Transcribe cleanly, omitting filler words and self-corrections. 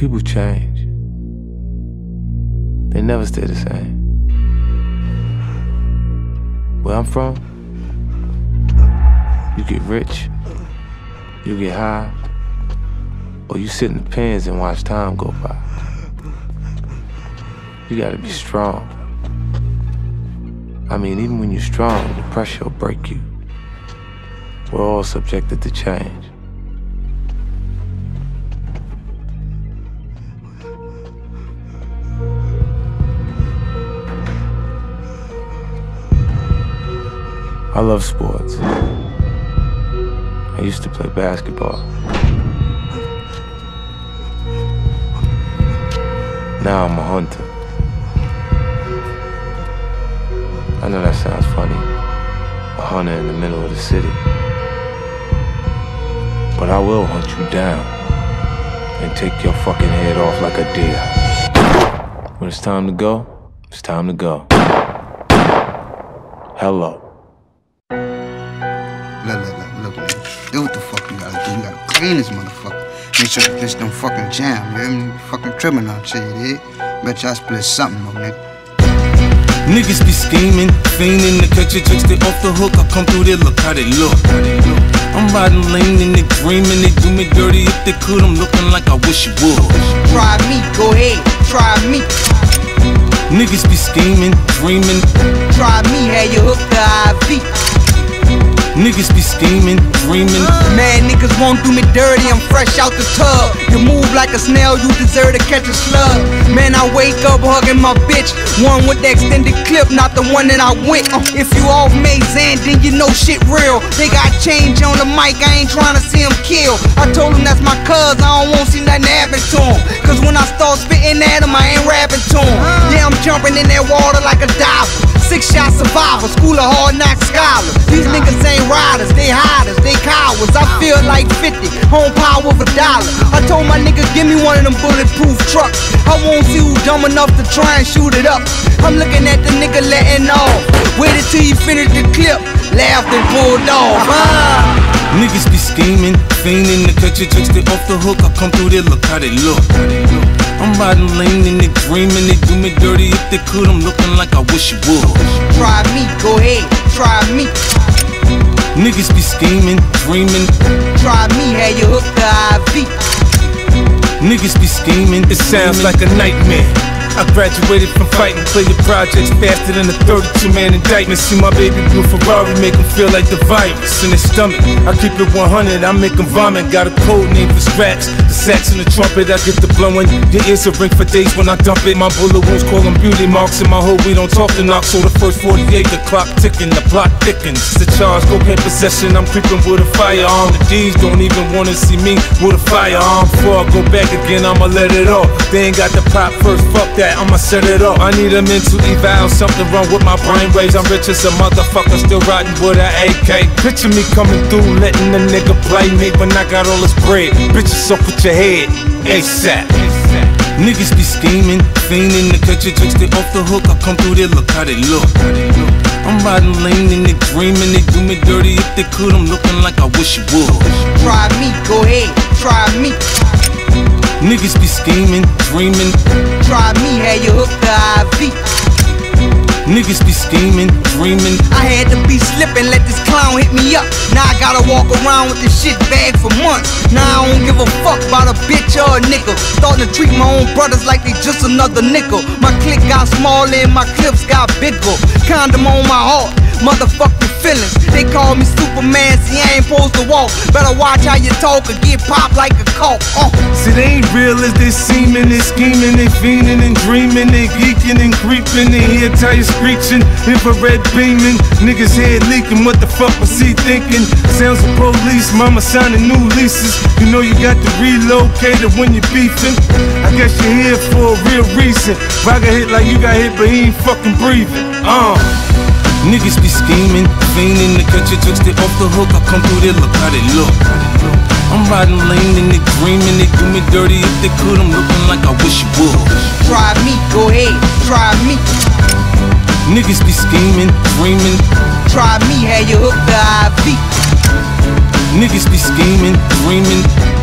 People change. They never stay the same. Where I'm from, you get rich, you get high, or you sit in the pens and watch time go by. You gotta be strong. I mean, even when you're strong, the pressure will break you. We're all subjected to change. I love sports. I used to play basketball. Now I'm a hunter. I know that sounds funny, a hunter in the middle of the city. But I will hunt you down and take your fucking head off like a deer. When it's time to go, it's time to go. Hello. Look, man. Do what the fuck you gotta do. You gotta clean this motherfucker. Make sure the bitch don't fucking jam, man. Fucking trimming on shit, you dig? Bet y'all split something on nigga. Niggas be scheming, fiending to catch your chicks, they off the hook. I come through there, look how they look. I'm riding lane and they dreaming, they do me dirty. If they could, I'm looking like I wish you would. Try me, go ahead, try me. Niggas be scheming, dreaming. Try me, had you hooked the IV. Niggas be scheming, dreaming. Man, niggas won't do me dirty, I'm fresh out the tub. You move like a snail, you deserve to catch a slug. Man, I wake up hugging my bitch, one with the extended clip, not the one that I went. If you off Mazan, then you know shit real. They got change on the mic, I ain't trying to see him kill. I told him that's my cuz, I don't want to see nothing happen to him. Cause when I start spitting at him, I ain't rapping to him. Yeah, I'm jumping in that water like a diver. 6-shot survivor, school of hard knocks scholar. These niggas ain't riders, they hiders, they cowards. I feel like 50, home power of $1. I told my nigga, give me one of them bulletproof trucks. I won't see who dumb enough to try and shoot it up. I'm looking at the nigga letting off. Waited till he finished the clip, laughed and pulled off. Niggas be scheming, fiending to catch your chicks, they off the hook. I come through there, look how they look. I'm riding lane and they dreaming, they do me dirty. If they could, I'm looking like I wish you would. Try me, go ahead, try me. Niggas be scheming, dreaming. Try me, had you hooked the IV. Niggas be scheming, it sounds like a nightmare. I graduated from fighting, play your projects faster than a 32-man indictment. See my baby blue Ferrari make them feel like the virus in his stomach. I keep it 100, I make them vomit. Got a code name for straps, the sax and the trumpet. I get the blowing, your ears will ring for days when I dump it. My bullet wounds call them beauty marks. In my hood we don't talk to knock. So the first 48, the clock ticking, the plot thickens. The charge, cocaine possession, I'm creeping with a firearm. The D's don't even wanna see me with a firearm. Before I go back again, I'ma let it off. They ain't got the pop first, fuck that. I'ma set it up. I need a mental eval, something wrong with my brain waves. I'm rich as a motherfucker, still riding with an AK. Picture me coming through, letting the nigga play me when I got all this bread. Bitches up with your head, ASAP. Niggas be scheming, fiending to catch your chicks, they off the hook. I come through there, look how they look. I'm riding lane and they dreaming, they do me dirty. If they could, I'm looking like I wish you would. Try me, go ahead, try me. Niggas be scheming, dreaming. Try me, had you hooked the IV. Niggas be scheming, dreaming. I had to be slipping, let this clown hit me up. Now I gotta walk around with this shit bag for months. Now I don't give a fuck about a bitch or a nickel. Starting to treat my own brothers like they just another nickel. My clique got smaller and my clips got bigger. Condom on my heart, motherfucking feelings. They call me Superman, see I ain't supposed to walk. Better watch how you talk or get popped like a cork. See they ain't real as they seeming, they scheming, they fiending and dreaming, they geeking and creeping, they hear tires screeching, infrared beaming, niggas head leaking, what the fuck was he thinking? Sounds of police, mama signing new leases. You know you got to relocate it when you're beefing. I guess you're here for a real reason. Rock hit like you got hit but he ain't fucking breathing. Niggas be scheming, fiending to catch your chicks, they off the hook. I come through there, look how they look. I'm riding lane and they dreaming, they do me dirty. If they could, I'm looking like I wish you would. Try me, go ahead, try me. Niggas be scheming, dreaming. Try me, had you hooked the IV. Niggas be scheming, dreaming.